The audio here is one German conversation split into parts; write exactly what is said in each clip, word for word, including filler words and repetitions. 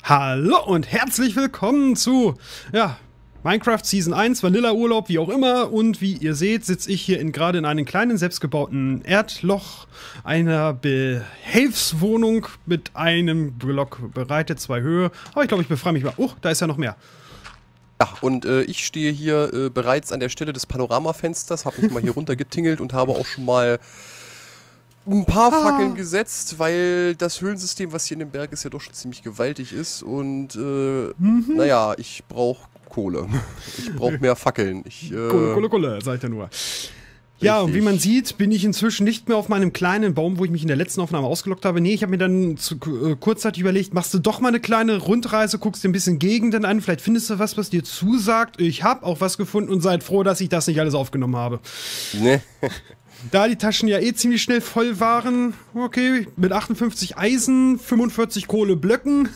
Hallo und herzlich willkommen zu ja, Minecraft Season eins, Vanilla Urlaub, wie auch immer. Und wie ihr seht, sitze ich hier in, gerade in einem kleinen, selbstgebauten Erdloch einer Behelfswohnung mit einem Block Breite, zwei Höhe. Aber ich glaube, ich befreie mich mal. Oh, da ist ja noch mehr. Ja, und äh, ich stehe hier äh, bereits an der Stelle des Panoramafensters, habe mich mal hier runter getingelt und habe auch schon mal ein paar ah. Fackeln gesetzt, weil das Höhlensystem, was hier in dem Berg ist, ja doch schon ziemlich gewaltig ist. Und äh, mhm. naja, ich brauche Kohle. Ich brauche mehr Fackeln. Ich, äh, Kohle, Kohle, Kohle, sag ich ja nur. Ja, und wie man sieht, bin ich inzwischen nicht mehr auf meinem kleinen Baum, wo ich mich in der letzten Aufnahme ausgelockt habe. Nee, ich habe mir dann zu, äh, kurzzeitig überlegt, machst du doch mal eine kleine Rundreise, guckst dir ein bisschen Gegenden an, vielleicht findest du was, was dir zusagt. Ich habe auch was gefunden und seid froh, dass ich das nicht alles aufgenommen habe. Nee. Da die Taschen ja eh ziemlich schnell voll waren, okay, mit achtundfünfzig Eisen, fünfundvierzig Kohleblöcken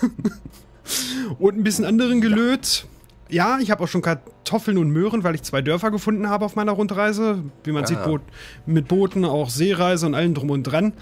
und ein bisschen anderen Gelöt. Ja, ich habe auch schon Kartoffeln und Möhren, weil ich zwei Dörfer gefunden habe auf meiner Rundreise. Wie man ah. sieht, Boot, mit Booten, auch Seereise und allem drum und dran.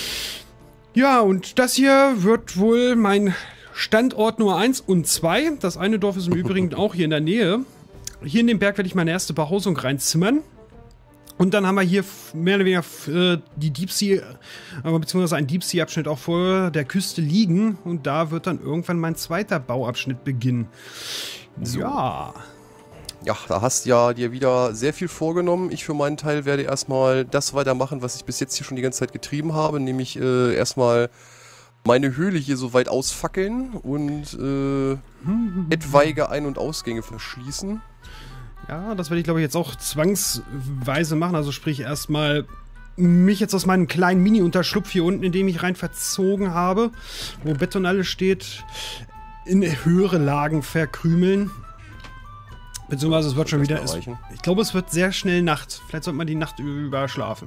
Ja, und das hier wird wohl mein Standort Nummer eins und zwei. Das eine Dorf ist im Übrigen auch hier in der Nähe. Hier in den Berg werde ich meine erste Behausung reinzimmern. Und dann haben wir hier mehr oder weniger äh, die Deep Sea, aber beziehungsweise einen Deep Sea Abschnitt auch vor der Küste liegen. Und da wird dann irgendwann mein zweiter Bauabschnitt beginnen. So. Ja. Ja, da hast ja dir wieder sehr viel vorgenommen. Ich für meinen Teil werde erstmal das weitermachen, was ich bis jetzt hier schon die ganze Zeit getrieben habe. Nämlich äh, erstmal meine Höhle hier so weit ausfackeln und äh, etwaige Ein- und Ausgänge verschließen. Ja, das werde ich, glaube ich, jetzt auch zwangsweise machen. Also sprich erstmal mich jetzt aus meinem kleinen Mini-Unterschlupf hier unten, in dem ich rein verzogen habe, wo Bett und alles steht, in höhere Lagen verkrümeln. Beziehungsweise es wird schon wieder... Es, ich glaube, es wird sehr schnell Nacht. Vielleicht sollte man die Nacht über schlafen.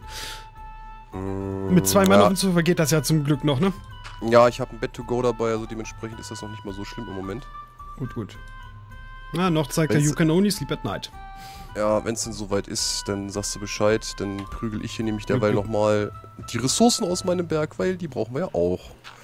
Mm, Mit zwei Mann ja. auf dem Sofa geht das ja zum Glück noch, ne? Ja, ich habe ein Bett to go dabei, also dementsprechend ist das noch nicht mal so schlimm im Moment. Gut, gut. Na, noch zeigt er, you can only sleep at night. Ja, wenn es denn soweit ist, dann sagst du Bescheid, dann prügel ich hier nämlich derweil nochmal die Ressourcen aus meinem Berg, weil die brauchen wir ja auch.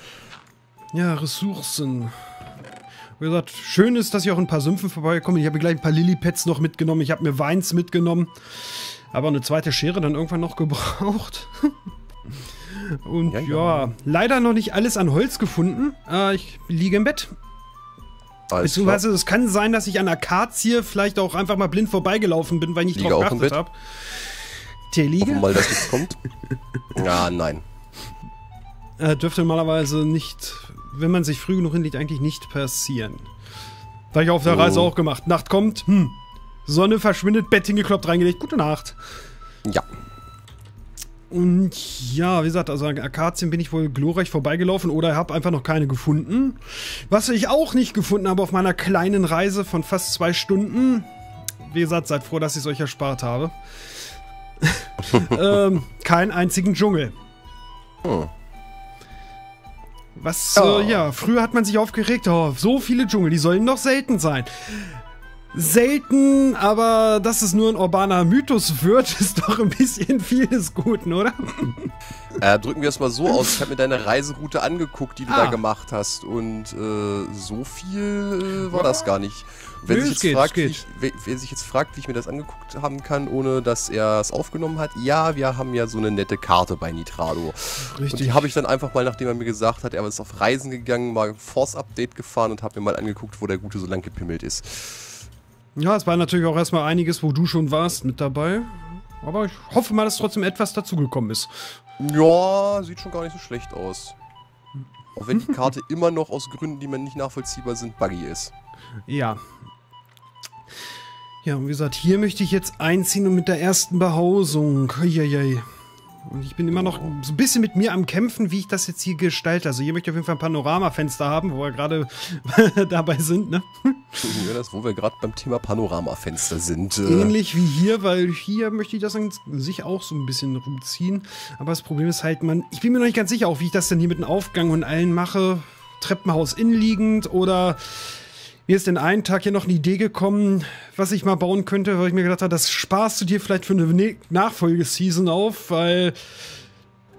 Ja, Ressourcen. Wie gesagt, schön ist, dass ich auch ein paar Sümpfen vorbeikommen. Ich habe gleich ein paar Lilypads noch mitgenommen, ich habe mir Weins mitgenommen. Aber eine zweite Schere dann irgendwann noch gebraucht. Und ja, ja, ja, leider noch nicht alles an Holz gefunden. Äh, ich liege im Bett. Beziehungsweise es kann sein, dass ich an Akazie vielleicht auch einfach mal blind vorbeigelaufen bin, weil ich nicht drauf geachtet habe. Der liege? Hoffen mal, dass nichts kommt. Ja, nein. Äh, dürfte normalerweise nicht, wenn man sich früh genug hinlegt, eigentlich nicht passieren. Das habe ich auf der oh. Reise auch gemacht. Nacht kommt, hm, Sonne verschwindet, Bett hingekloppt, reingelegt, gute Nacht. Ja. Und ja, wie gesagt, also an Akazien bin ich wohl glorreich vorbeigelaufen oder habe einfach noch keine gefunden. Was ich auch nicht gefunden habe auf meiner kleinen Reise von fast zwei Stunden. Wie gesagt, seid froh, dass ich es euch erspart habe. ähm, keinen einzigen Dschungel. Hm. Was, oh. äh, ja, früher hat man sich aufgeregt, oh, so viele Dschungel, die sollen doch selten sein. Selten, aber dass es nur ein urbaner Mythos wird, ist doch ein bisschen viel des Guten, oder? Äh, drücken wir es mal so aus. Ich habe mir deine Reiseroute angeguckt, die du ah. da gemacht hast. Und äh, so viel äh, war ja. das gar nicht. Wer, Nö, sich jetzt geht, fragt, wie ich, wer, wer sich jetzt fragt, wie ich mir das angeguckt haben kann, ohne dass er es aufgenommen hat, ja, wir haben ja so eine nette Karte bei Nitrado. Richtig. Und die habe ich dann einfach mal, nachdem er mir gesagt hat, er ist auf Reisen gegangen, mal Force-Update gefahren und habe mir mal angeguckt, wo der Gute so lang gepimmelt ist. Ja, es war natürlich auch erstmal einiges, wo du schon warst, mit dabei. Aber ich hoffe mal, dass trotzdem etwas dazugekommen ist. Ja, sieht schon gar nicht so schlecht aus. Auch wenn die Karte immer noch aus Gründen, die mir nicht nachvollziehbar sind, buggy ist. Ja. Ja, und wie gesagt, hier möchte ich jetzt einziehen und mit der ersten Behausung. Eieiei. Und ich bin immer noch so ein bisschen mit mir am Kämpfen, wie ich das jetzt hier gestalte. Also hier möchte ich auf jeden Fall ein Panoramafenster haben, wo wir gerade dabei sind, ne? Ja, das, wo wir gerade beim Thema Panoramafenster sind. Ähnlich wie hier, weil hier möchte ich das an sich auch so ein bisschen rumziehen. Aber das Problem ist halt, man, ich bin mir noch nicht ganz sicher, auch wie ich das denn hier mit dem Aufgang und allen mache. Treppenhaus innenliegend oder... Mir ist den einen Tag hier noch eine Idee gekommen, was ich mal bauen könnte, weil ich mir gedacht habe, das sparst du dir vielleicht für eine Nachfolgeseason auf, weil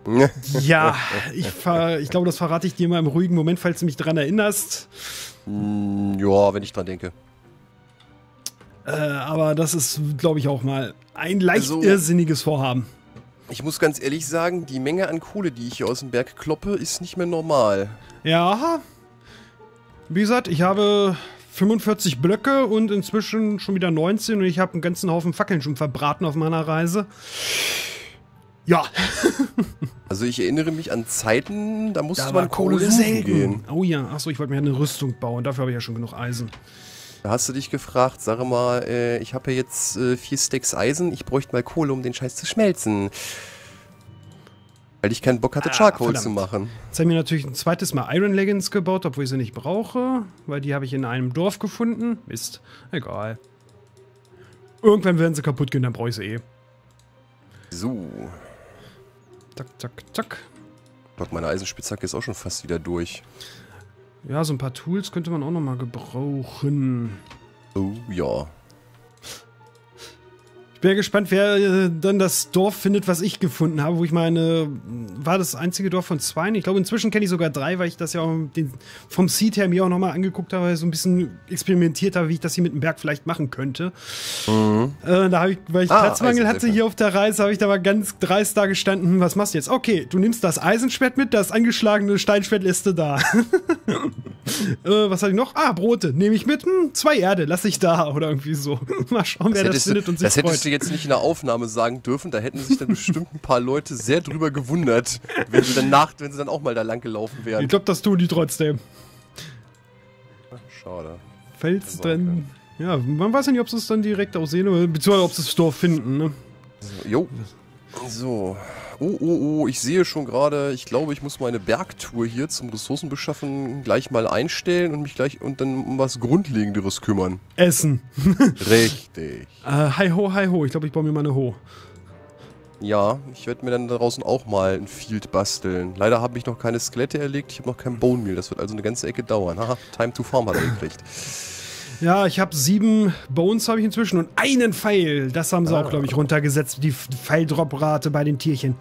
Ja, ich, ver ich glaube, das verrate ich dir mal im ruhigen Moment, falls du mich daran erinnerst. Mm, ja, wenn ich dran denke. Äh, aber das ist, glaube ich, auch mal ein leicht Also, irrsinniges Vorhaben. Ich muss ganz ehrlich sagen, die Menge an Kohle, die ich hier aus dem Berg kloppe, ist nicht mehr normal. Ja, wie gesagt, ich habe fünfundvierzig Blöcke und inzwischen schon wieder neunzehn und ich habe einen ganzen Haufen Fackeln schon verbraten auf meiner Reise. Ja. Also ich erinnere mich an Zeiten, da musste Da man war Kohle Kohle suchen selten. gehen. Oh ja, achso, ich wollte mir eine Rüstung bauen, dafür habe ich ja schon genug Eisen. Da hast du dich gefragt, sag mal, äh, ich habe ja jetzt äh, vier Stacks Eisen, ich bräuchte mal Kohle, um den Scheiß zu schmelzen. Weil ich keinen Bock hatte, Ah, Charcoal verdammt. zu machen. Jetzt haben wir natürlich ein zweites Mal Iron Leggings gebaut, obwohl ich sie nicht brauche, weil die habe ich in einem Dorf gefunden. Mist, egal. Irgendwann werden sie kaputt gehen, dann brauche ich sie eh. So. Zack, zack, zack. Gott, meine Eisenspitzhacke ist auch schon fast wieder durch. Ja, so ein paar Tools könnte man auch noch mal gebrauchen. Oh, ja. Ich bin ja gespannt, wer äh, dann das Dorf findet, was ich gefunden habe, wo ich meine, war das einzige Dorf von zwei? Ich glaube, inzwischen kenne ich sogar drei, weil ich das ja auch den, vom Seed her mir auch nochmal angeguckt habe, so ein bisschen experimentiert habe, wie ich das hier mit dem Berg vielleicht machen könnte. Mhm. Äh, da habe ich, weil ich ah, Platzmangel hatte hier auf der Reise, habe ich da mal ganz dreist da gestanden, hm, was machst du jetzt? Okay, du nimmst das Eisenschwert mit, das angeschlagene Steinschwert lässt du da. äh, was hatte ich noch? Ah, Brote, nehme ich mit, hm, zwei Erde, lass ich da oder irgendwie so. Mal schauen, wer das, das findet und sich das freut. Hättest du jetzt nicht in der Aufnahme sagen dürfen, da hätten sich dann bestimmt ein paar Leute sehr drüber gewundert, wenn sie dann, nach, wenn sie dann auch mal da lang gelaufen wären. Ich glaube, das tun die trotzdem. Schade. Fels dann. Ja, man weiß ja nicht, ob sie es dann direkt auch sehen, oder beziehungsweise ob sie das Dorf finden, ne? So, jo. So. Oh, oh, oh, ich sehe schon gerade, ich glaube, ich muss meine Bergtour hier zum Ressourcenbeschaffen gleich mal einstellen und mich gleich und dann um was Grundlegenderes kümmern. Essen. Richtig. äh, hi ho, hi ho. Ich glaube, ich baue mir mal eine Ho. Ja, ich werde mir dann da draußen auch mal ein Field basteln. Leider habe ich noch keine Skelette erlegt, ich habe noch kein Bone Meal. Das wird also eine ganze Ecke dauern. Haha, Time to Farm hat er gekriegt. Ja, ich habe sieben Bones habe ich inzwischen und einen Pfeil. Das haben sie ah. auch, glaube ich, runtergesetzt, die Pfeildrop-Rate bei den Tierchen.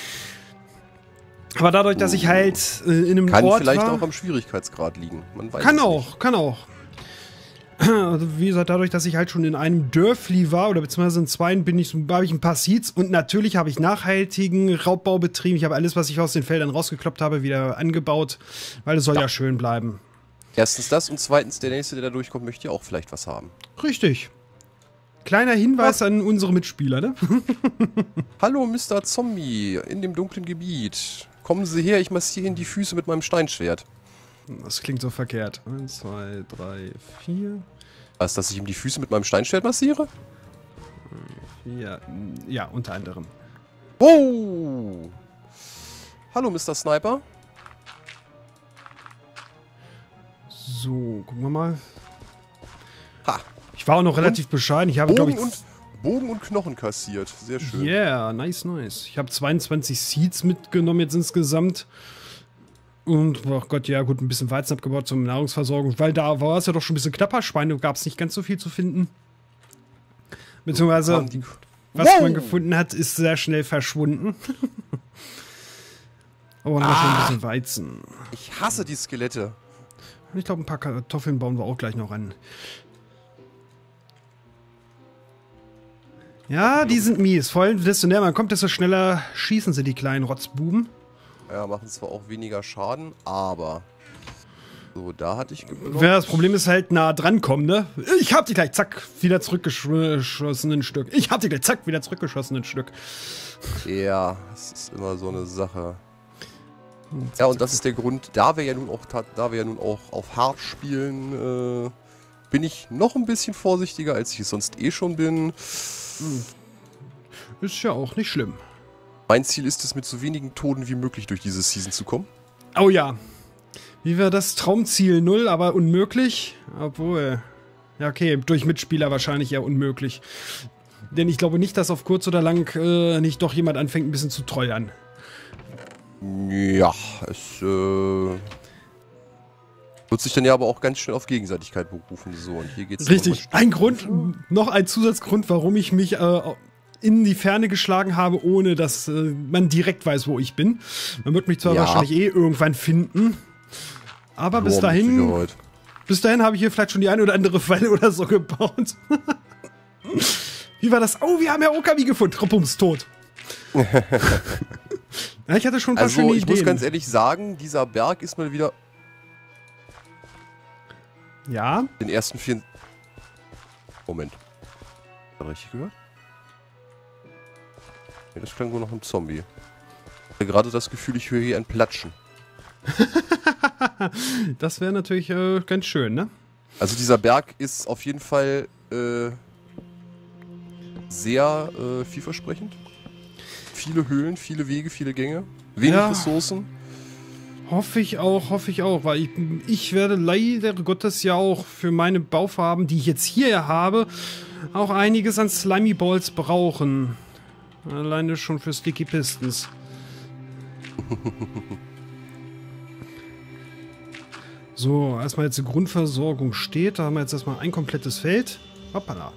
Aber dadurch, dass ich halt äh, in einem kann Ort vielleicht war, auch am Schwierigkeitsgrad liegen. Man weiß kann es auch, nicht. kann auch. Also wie gesagt, dadurch, dass ich halt schon in einem Dörfli war, oder beziehungsweise in zweien, bin ich, habe ich ein paar Seeds und natürlich habe ich nachhaltigen Raubbau betrieben. Ich habe alles, was ich aus den Feldern rausgekloppt habe, wieder angebaut, weil es soll ja, ja schön bleiben. Erstens das und zweitens, der Nächste, der da durchkommt, möchte ja auch vielleicht was haben. Richtig. Kleiner Hinweis Ach. an unsere Mitspieler, ne? Hallo, Mister Zombie, in dem dunklen Gebiet. Kommen Sie her, ich massiere Ihnen die Füße mit meinem Steinschwert. Das klingt so verkehrt. Eins, zwei, drei, vier. Was, dass ich ihm die Füße mit meinem Steinschwert massiere? Ja, ja, unter anderem. Wow! Hallo, Mister Sniper. So, gucken wir mal. Ha. Ich war auch noch relativ und bescheiden. Ich habe, glaube ich, und, Bogen und Knochen kassiert. Sehr schön. Yeah, nice, nice. Ich habe zweiundzwanzig Seeds mitgenommen jetzt insgesamt. Und, oh Gott, ja gut, ein bisschen Weizen abgebaut zur Nahrungsversorgung. Weil da war es ja doch schon ein bisschen knapper. Schweine gab es nicht ganz so viel zu finden. Beziehungsweise, die, was wow. man gefunden hat, ist sehr schnell verschwunden. Aber noch ah. ein bisschen Weizen. Ich hasse die Skelette. Ich glaube, ein paar Kartoffeln bauen wir auch gleich noch an. Ja, die sind mies. Vor allem, desto näher man kommt, desto schneller schießen sie, die kleinen Rotzbuben. Ja, machen zwar auch weniger Schaden, aber... So, da hatte ich geblockt. Ja, das Problem ist halt nah dran kommen, ne? Ich hab die gleich, zack, wieder zurückgeschossen ein Stück. Ich hab die gleich, zack, wieder zurückgeschossen ein Stück. Ja, das ist immer so eine Sache. Ja, und das ist der Grund, da wir ja nun auch, da wir ja nun auch auf hart spielen, äh, bin ich noch ein bisschen vorsichtiger, als ich es sonst eh schon bin. Ist ja auch nicht schlimm. Mein Ziel ist es, mit so wenigen Toten wie möglich durch diese Season zu kommen. Oh ja. Wie wäre das? Traumziel null, aber unmöglich? Obwohl... Ja, okay, durch Mitspieler wahrscheinlich eher unmöglich. Denn ich glaube nicht, dass auf kurz oder lang äh, nicht doch jemand anfängt, ein bisschen zu treuern. Ja, es äh, wird sich dann ja aber auch ganz schnell auf Gegenseitigkeit berufen. So, und hier geht's richtig. Ein Grund, noch ein Zusatzgrund, warum ich mich äh, in die Ferne geschlagen habe, ohne dass äh, man direkt weiß, wo ich bin. Man wird mich zwar Ja. wahrscheinlich eh irgendwann finden, aber bis Ja, mit dahin, Sicherheit. bis dahin habe ich hier vielleicht schon die eine oder andere Falle oder so gebaut. Wie war das? Oh, wir haben ja Okami gefunden. Ruppums tot. Ja, ich hatte schon ein paar Also, schöne ich Ideen. muss ganz ehrlich sagen, dieser Berg ist mal wieder Ja, den ersten vier... Moment. Hat er richtig gehört? Nee, das klang wohl noch ein Zombie. Ich hatte gerade das Gefühl, ich höre hier ein Platschen. das wäre natürlich äh, ganz schön, ne? Also dieser Berg ist auf jeden Fall äh, sehr äh, vielversprechend. Viele Höhlen, viele Wege, viele Gänge. Wenig Ja. Ressourcen. Hoffe ich auch, hoffe ich auch, weil ich, ich werde leider Gottes ja auch für meine Bauvorhaben, die ich jetzt hier habe, auch einiges an Slimy Balls brauchen. Alleine schon für Sticky Pistons. So, erstmal jetzt die Grundversorgung steht. Da haben wir jetzt erstmal ein komplettes Feld. Hoppala.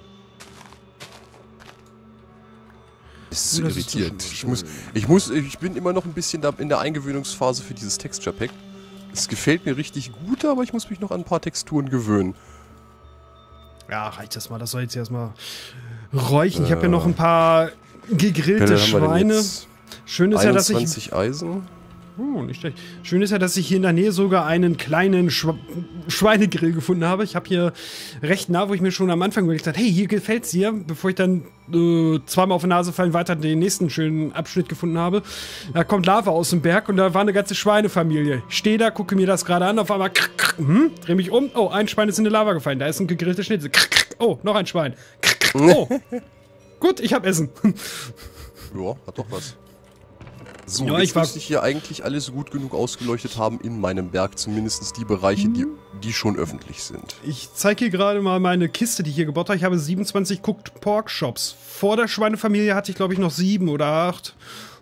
Ist so Das ist doch irritiert. schon Ich schön. muss, ich muss, ich bin immer noch ein bisschen da in der Eingewöhnungsphase für dieses Texture Pack. Es gefällt mir richtig gut, aber ich muss mich noch an ein paar Texturen gewöhnen. Ja, reicht das mal. Das soll jetzt erstmal räuchen. Ich habe ja noch ein paar gegrillte Wie viel haben wir denn Schweine. jetzt? Schön ist ja, dass ich... einundzwanzig Eisen. Oh, nicht schlecht. Schön ist ja, dass ich hier in der Nähe sogar einen kleinen Schw Schweinegrill gefunden habe. Ich habe hier recht nah, wo ich mir schon am Anfang überlegt habe, hey, hier gefällt's dir, bevor ich dann äh, zweimal auf die Nase fallen weiter den nächsten schönen Abschnitt gefunden habe. Da kommt Lava aus dem Berg und da war eine ganze Schweinefamilie. Ich stehe da, gucke mir das gerade an, auf einmal krr, krr, hm, dreh mich um. Oh, ein Schwein ist in die Lava gefallen. Da ist ein gegrillter Schnitzel. Krr, krr, oh, noch ein Schwein. Krr, krr, oh. Gut, ich habe Essen. Ja, hat doch was. So, Ja, jetzt ich war- müsste ich hier eigentlich alles gut genug ausgeleuchtet haben in meinem Berg. Zumindest die Bereiche, die, die schon öffentlich sind. Ich zeige hier gerade mal meine Kiste, die ich hier gebaut habe. Ich habe siebenundzwanzig Cooked Pork Shops. Vor der Schweinefamilie hatte ich, glaube ich, noch sieben oder acht.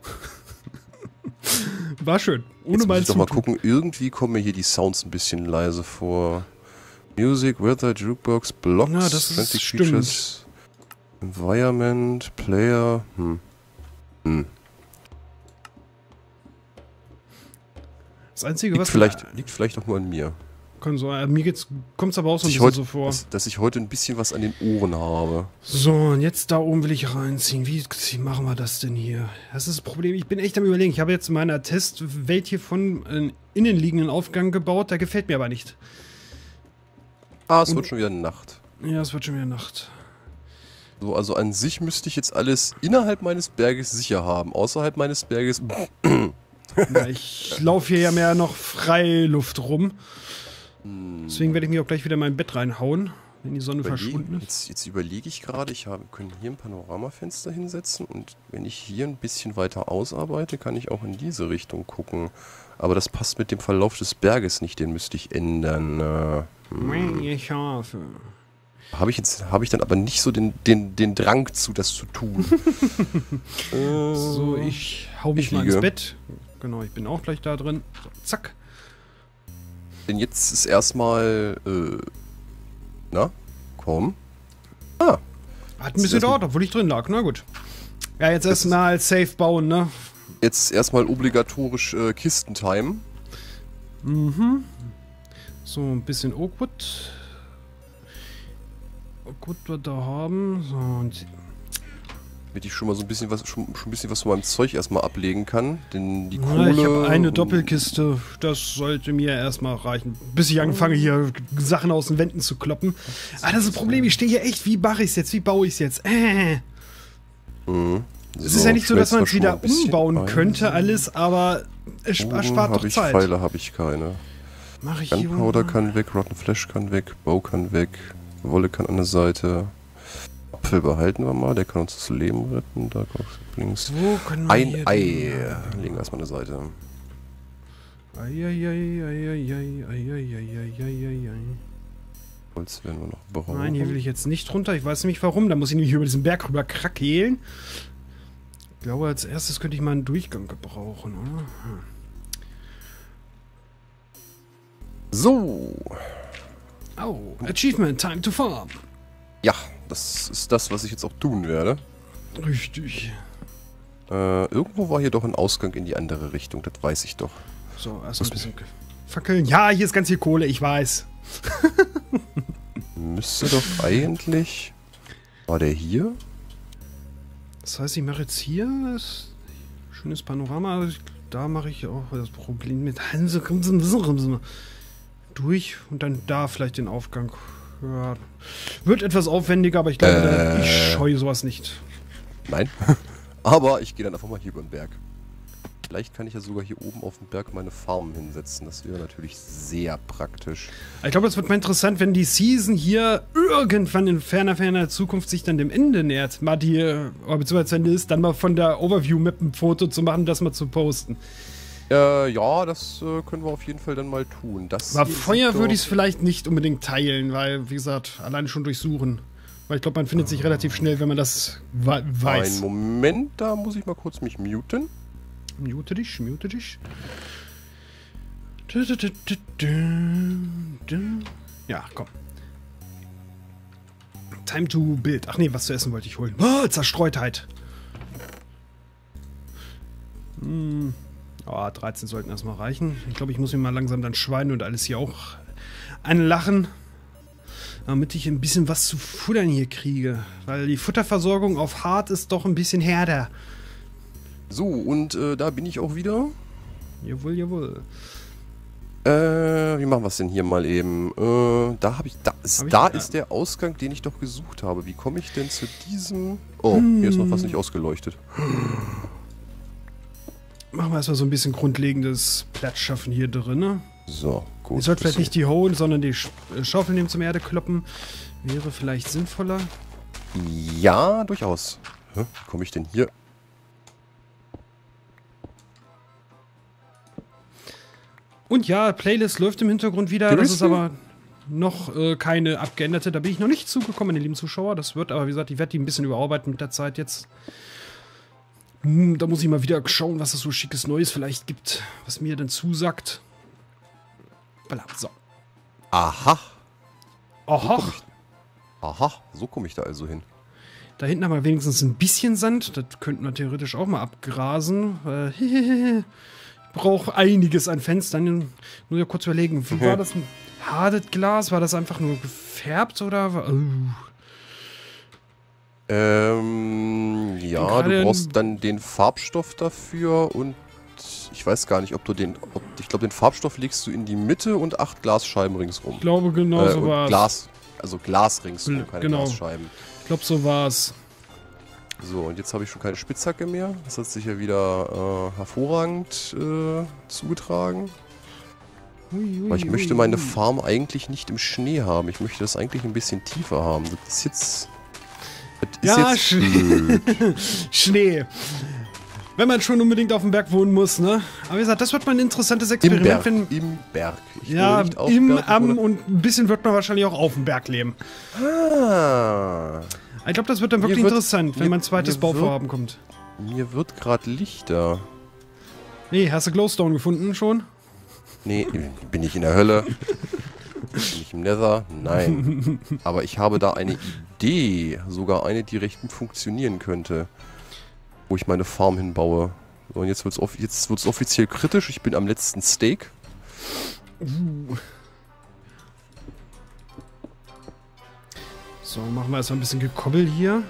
War schön. Ohne Jetzt muss mein ich doch mal Zutun. gucken. Irgendwie kommen mir hier die Sounds ein bisschen leise vor. Music, Weather, Jukebox, Blocks, Ja, das ist- Frantic stimmt. Features, Environment, Player. Hm. Hm. Das Einzige, Liegt was vielleicht, liegt vielleicht auch nur an mir. Kann so, äh, mir kommt es aber auch so Dass ein ich, bisschen heute, so vor. dass, dass ich heute ein bisschen was an den Ohren habe. So, und jetzt da oben will ich reinziehen. Wie, wie machen wir das denn hier? Das ist das Problem. Ich bin echt am Überlegen. Ich habe jetzt in meiner Testwelt hier von einem innenliegenden Aufgang gebaut. Der gefällt mir aber nicht. Ah, es Und- wird schon wieder Nacht. Ja, es wird schon wieder Nacht. So, also an sich müsste ich jetzt alles innerhalb meines Berges sicher haben. Außerhalb meines Berges. Ja, ich laufe hier ja mehr noch Freiluft rum. Deswegen werde ich mich auch gleich wieder in mein Bett reinhauen, wenn die Sonne verschwunden Überlegen, ist. jetzt, jetzt überlege ich gerade, ich habe, können hier ein Panoramafenster hinsetzen und wenn ich hier ein bisschen weiter ausarbeite, kann ich auch in diese Richtung gucken. Aber das passt mit dem Verlauf des Berges nicht, den müsste ich ändern. Äh, hm. Ich hoffe. Habe ich jetzt, habe ich dann aber nicht so den, den, den Drang zu, das zu tun. äh, So, ich hau mich Ich mal ins liege. Bett. Genau, ich bin auch gleich da drin. So, zack. Denn jetzt ist erstmal, äh, na, komm. Hat ein bisschen ist gedauert, obwohl ich drin lag. Na gut. Ja, jetzt erstmal safe bauen, ne? Jetzt ist erstmal obligatorisch äh, Kistentime. Mhm. So, ein bisschen Oakwood. Oakwood wir da haben. So, und Damit ich schon mal so ein bisschen was, schon, schon ein bisschen was von meinem Zeug erstmal ablegen kann. Denn die ja, Kohle. ich habe eine Doppelkiste. Das sollte mir erstmal reichen. Bis ich anfange, hier Sachen aus den Wänden zu kloppen. Ah, das ist das Problem. Ich stehe hier echt. Wie mache ich es jetzt? Wie baue ich es jetzt? Äh. Mhm. Es ist ja nicht so, dass man es schon mal wieder ein bisschen umbauen ein. könnte, alles, aber es sp- Bogen spart hab doch ich, Zeit. Pfeile habe ich keine. Mach ich hier Gunpowder mal. kann weg, Rotten Flesh kann weg, Bow kann weg, Wolle kann an der Seite. Apfel behalten wir mal, der kann uns das Leben retten. Da kommt links. Wo können wir Ein hier Ei. denn- Legen wir erstmal eine Seite. Eieieiei. Holz werden wir noch brauchen. Nein, hier will ich jetzt nicht runter. Ich weiß nicht warum. Da muss ich nämlich über diesen Berg rüber krakeelen. Ich glaube, als erstes könnte ich mal einen Durchgang gebrauchen, oder? Hm. So. Oh, Achievement, time to farm. Ja, das ist das, was ich jetzt auch tun werde. Richtig. Äh, irgendwo war hier doch ein Ausgang in die andere Richtung, das weiß ich doch. So, erst ein bisschen fackeln. Ja, hier ist ganz viel Kohle, ich weiß. Müsste doch eigentlich... War der hier? Das heißt, ich mache jetzt hier das schönes Panorama. Da mache ich auch das Problem mit durch und dann da vielleicht den Aufgang. Ja, wird etwas aufwendiger, aber ich glaube, Äh. ich scheue sowas nicht. Nein. Aber ich gehe dann einfach mal hier über den Berg. Vielleicht kann ich ja sogar hier oben auf dem Berg meine Farmen hinsetzen. Das wäre natürlich sehr praktisch. Ich glaube, es wird mal interessant, wenn die Season hier irgendwann in ferner, ferner Zukunft sich dann dem Ende nähert. Mal die, oder beziehungsweise wenn es dann mal von der Overview-Map ein Foto zu machen, das mal zu posten. Äh, ja, das äh, können wir auf jeden Fall dann mal tun. Das Aber hier Feuer sieht würde ich es doch- vielleicht nicht unbedingt teilen, weil, wie gesagt, alleine schon durchsuchen. Weil ich glaube, man findet sich relativ schnell, wenn man das we- weiß. Einen Moment, da muss ich mal kurz mich muten. Mute dich, mute dich. Ja, komm. Time to build. Ach nee, was zu essen wollte ich holen. Oh, Zerstreutheit. Hm. Oh, dreizehn sollten erstmal reichen. Ich glaube, ich muss mir mal langsam dann Schweine und alles hier auch anlachen. Damit ich ein bisschen was zu futtern hier kriege. Weil die Futterversorgung auf Hart ist doch ein bisschen härter. So, und äh, da bin ich auch wieder. Jawohl, jawohl. Äh, wie machen wir es denn hier mal eben? Äh, da habe ich, da, ist, Hab ich- da ja. ist der Ausgang, den ich doch gesucht habe. Wie komme ich denn zu diesem... Oh, hier ist noch was nicht ausgeleuchtet. Machen wir erstmal so ein bisschen grundlegendes Platzschaffen hier drin. Ne? So, gut. Ich sollte vielleicht So. nicht die Hohen, sondern die Sch äh, Schaufel nehmen zum Erde kloppen. Wäre vielleicht sinnvoller. Ja, durchaus. Hä? Wie komme ich denn hier? Und ja, Playlist läuft im Hintergrund wieder. Das ist Grüß dich. aber noch äh, keine abgeänderte. Da bin ich noch nicht zugekommen, meine lieben Zuschauer. Das wird aber, wie gesagt, ich werde die ein bisschen überarbeiten mit der Zeit jetzt. Hm, da muss ich mal wieder schauen, was es so schickes Neues vielleicht gibt, was mir dann zusagt. Voilà, so. Aha. Aha. Aha, so komme ich da also hin. Da hinten haben wir wenigstens ein bisschen Sand. Das könnten wir theoretisch auch mal abgrasen. Äh, ich brauche einiges an Fenstern. Nur ja kurz überlegen, wie war das? Ein hartes Glas? War das einfach nur gefärbt oder? war- Oh. Ähm, ja, gerade du in- brauchst dann den Farbstoff dafür und ich weiß gar nicht, ob du den, ob, ich glaube, den Farbstoff legst du in die Mitte und acht Glasscheiben ringsrum. Ich glaube, genau Äh, so und war es. Glas, also Glas ringsrum, Bl- keine genau. Glasscheiben. Ich glaube, so war es. So, und jetzt habe ich schon keine Spitzhacke mehr. Das hat sich ja wieder äh, hervorragend äh, zugetragen. Aber ich möchte meine Farm eigentlich nicht im Schnee haben. Ich möchte das eigentlich ein bisschen tiefer haben. Das ist jetzt... Das ist Ja, jetzt Schnee. blöd. Schnee. Wenn man schon unbedingt auf dem Berg wohnen muss, ne? Aber wie gesagt, das wird mal ein interessantes Im Experiment. Berg. Wenn, Im Berg. Ich ja, wohne nicht auf im, Berg, ich am wohne- und ein bisschen wird man wahrscheinlich auch auf dem Berg leben. Ah, Ich glaube, das wird dann wirklich Mir wird- interessant, wenn mir- mein zweites mir Bauvorhaben kommt. mir wird gerade lichter. Nee, hast du Glowstone gefunden schon? Nee, bin ich in der Hölle? Bin ich im Nether? Nein. Aber ich habe da eine Idee. Sogar eine, die recht gut funktionieren könnte. Wo ich meine Farm hinbaue. So, und jetzt wird es off jetzt wird's offiziell kritisch. Ich bin am letzten Steak. So, machen wir erstmal ein bisschen Gekobbel hier.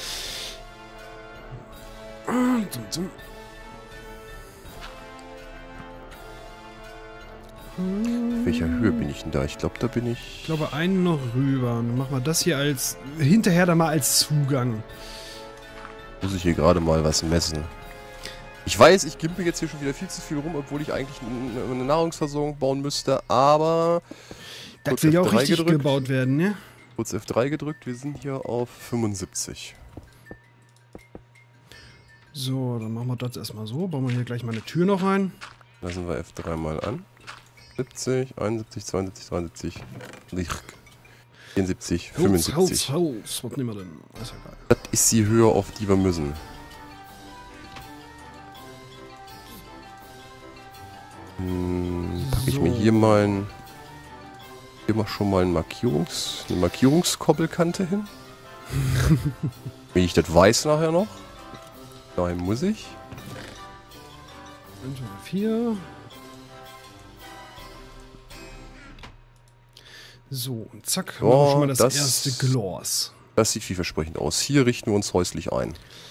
Auf welcher Höhe bin ich denn da? Ich glaube, da bin ich... Ich glaube, einen noch rüber. Dann machen wir das hier als hinterher dann mal als Zugang. Muss ich hier gerade mal was messen. Ich weiß, ich gimpel jetzt hier schon wieder viel zu viel rum, obwohl ich eigentlich n- eine Nahrungsversorgung bauen müsste, aber... Das kurz will ja auch F drei richtig gedrückt. gebaut werden, ne? Kurz F drei gedrückt, wir sind hier auf fünfundsiebzig. So, dann machen wir das erstmal so. Bauen wir hier gleich mal eine Tür noch rein. Lassen wir F drei mal an. siebzig, einundsiebzig, zweiundsiebzig, dreiundsiebzig, vierundsiebzig, fünfundsiebzig. Holz, Holz. Was nehmen wir denn? Ist ja geil. Das ist die Höhe, auf die wir müssen. Hm, packe ich mir So. hier mal ein, hier mal schon mal ein Markierungs, eine Markierungskobbelkante hin. Wenn ich das weiß nachher noch. Nein, muss ich. vier. So, und zack, haben wir schon mal das, das erste Glas. Das sieht vielversprechend aus. Hier richten wir uns häuslich ein.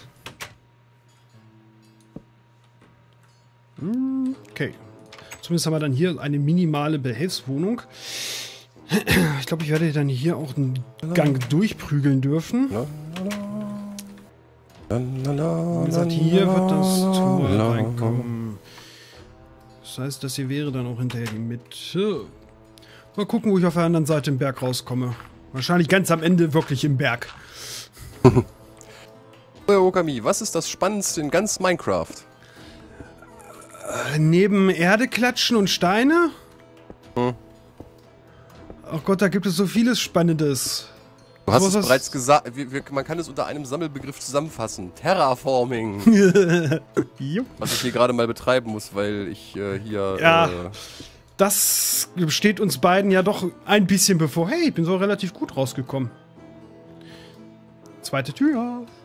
Okay. Zumindest haben wir dann hier eine minimale Behelfswohnung. Ich glaube, ich werde dann hier auch einen Gang durchprügeln dürfen. Wie gesagt, hier wird das Tor reinkommen. Das heißt, das hier wäre dann auch hinterher die Mitte. Mal gucken, wo ich auf der anderen Seite im Berg rauskomme. Wahrscheinlich ganz am Ende wirklich im Berg. Okami, was ist das Spannendste in ganz Minecraft? Äh, neben Erde klatschen und Steine? Hm. Oh Gott, da gibt es so vieles Spannendes. Du hast es bereits gesagt, man kann es unter einem Sammelbegriff zusammenfassen. Terraforming. Was ich hier gerade mal betreiben muss, weil ich äh, hier... Ja, äh, das steht uns beiden ja doch ein bisschen bevor. Hey, ich bin so relativ gut rausgekommen. Zweite Tür.